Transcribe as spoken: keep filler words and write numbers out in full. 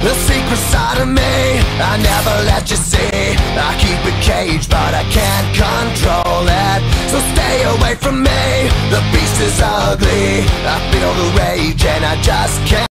The secret side of me I never let you see. I keep it caged but I can't control it. So stay away from me, the beast is ugly. I feel the rage and I just can't